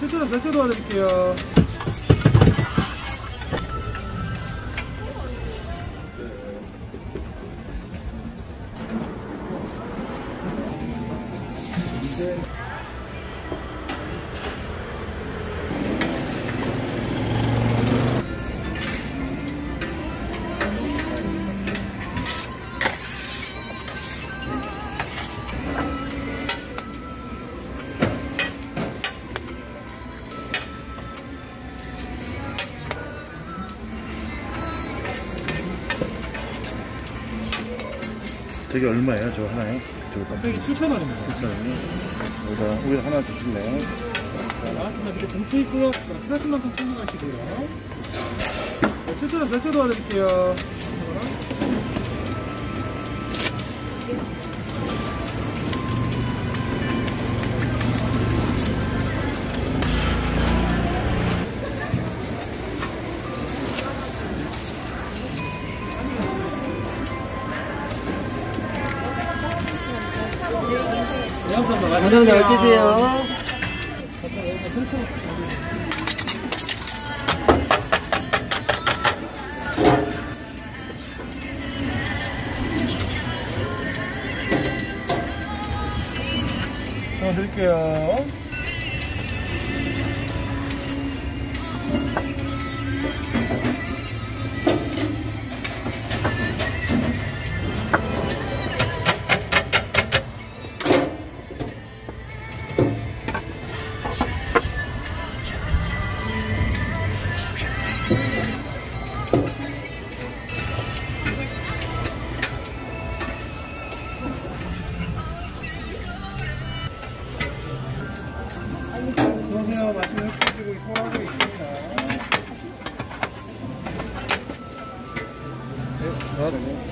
실제로 결제 도와드릴게요. 저게 얼마예요? 저거 하나요? 저거 깜빡이 7,000원입니다. 7,000원이요? 여기다 하나 주실래요? 나왔습니다. 밑에 봉투 있고요. 플라스만큼 챙겨가시고요. 7,000원 결제 도와드릴게요. 감사합니다. 어떠세요? 저 드릴게요. 안녕하세요. 맛있는 푸디고기 포함하고 있습니다. 네, 나와주세요.